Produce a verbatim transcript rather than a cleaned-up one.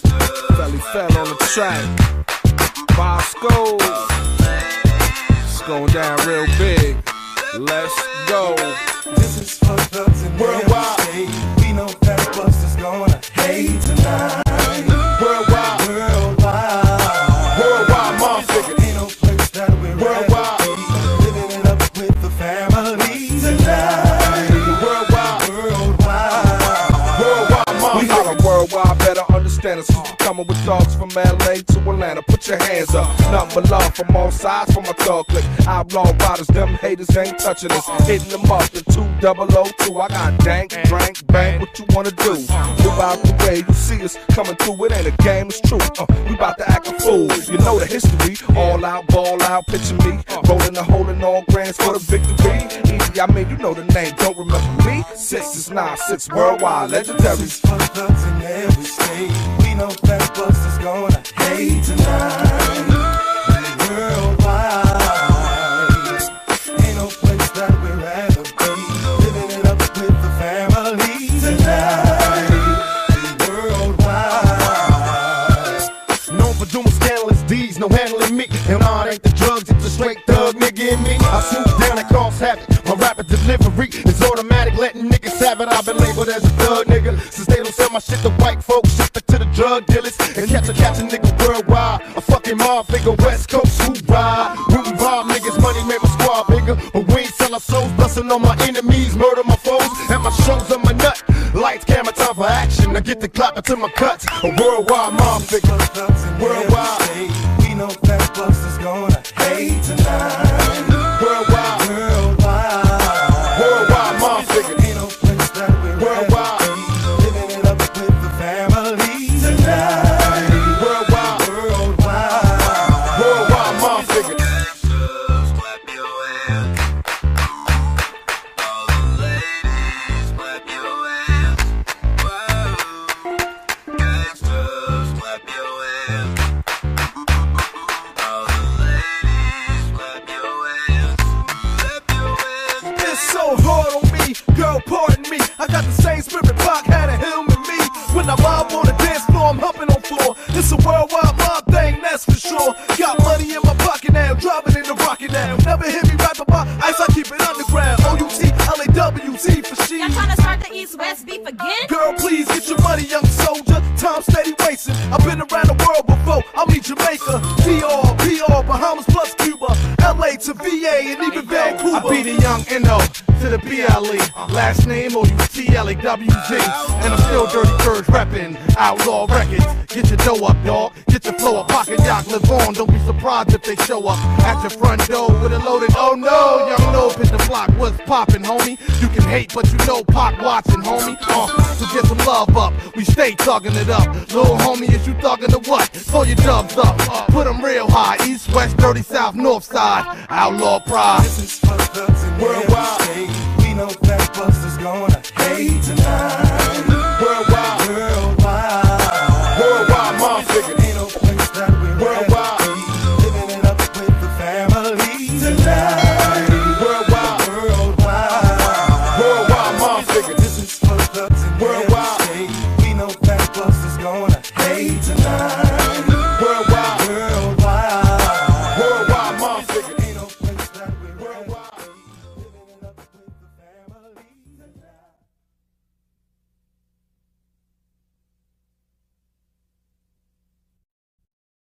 Belly fell on the track. Bosco. It's going down real big. Let's go. This is for thugs and worldwide. We know that Buster's gonna hate tonight. Worldwide. Worldwide. Worldwide, motherfucker. Ain't no place that we're worldwide. Living it up with the family tonight. Worldwide. Worldwide. Worldwide, motherfucker. We holla worldwide, better understand us. Coming with dogs from L A to Atlanta, put your hands up. Nothing but love from all sides from my thug clique. Outlaw riders, them haters ain't touching us. Hitting them up in two double oh two. I got dank, drank, bang, what you wanna do? Move out the way, you see us coming through. It ain't a game, it's true. Uh, we bout to act a fool. You know the history. All out, ball out, picture me. Rolling the hole in all grands for the victory. Easy, I mean, you know the name, don't remember me? Six is nine, six worldwide, legendary. This is for thugs in every state. We know that Buster's gonna hate tonight. Worldwide. Ain't no place that we'd rather be. Living it up with the family tonight. Worldwide. Known for doing scandalous deeds, no handling me. And all ain't the drugs, it's a straight thug nigga in me. I swoop down and cause havoc. My rapid delivery is automatic, letting niggas have it. I've been labeled as a thug nigga since they don't sell my shit to white folks. Ship it to the drug dealers and catch a catch a nigga worldwide. A fucking mob figure, West Coast who ride. Root and rob niggas, money made my squad bigger. But we ain't sell our souls, busting on my enemies, murder my foes. At my shows, I'm a nut. Lights, camera, time for action. I get the clap until my cuts. A worldwide mob figure. Worldwide. We know that Buster's gonna hate tonight. Worldwide. Worldwide. Worldwide, motherfucker. Ain't no place that we're Worldwide. living it up with the family tonight. Worldwide. Worldwide. Worldwide, motherfucker. Clap your hands. All the ladies, clap your hands. Wow. Gangsters, clap your hands. All the ladies, clap your hands. Clap your hands. It's so hard on me, girl, pardon me. I got the same spirit Pac had a him and me. When I mob on the dance floor, I'm humping on floor. It's a worldwide mob thing, that's for sure. Got money in my pocket now, driving in the rocket now. Never hit me right by ice, I keep it underground. O U T, L A W T for she. Y'all tryna start the East-West beef again? Girl, please get your money, young soldier. Time steady wasting. I've been around the world before. I'll meet Jamaica, D R, P R, Bahamas plus Cuba, L A to V A, and even Vancouver. I be the young N O to the B L E. Last name O U T L A W Z. And I'm still Dirty Birds reppin' Outlaw Records. Get your dough up, dawg. Get your flow up. Pocket Yacht live on. Don't be surprised if they show up at your front door with a loaded. Oh no, young Lope hit the block. What's poppin', homie? You can hate, but you know Pac watching, homie. Uh, so get some love up. We stay thuggin' it up. Little homie, is you thuggin' the what? Throw your dubs up. Uh, put them real high. East, west, dirty, south, north side. Outlaw pride. This is for thugs in Worldwide. every state.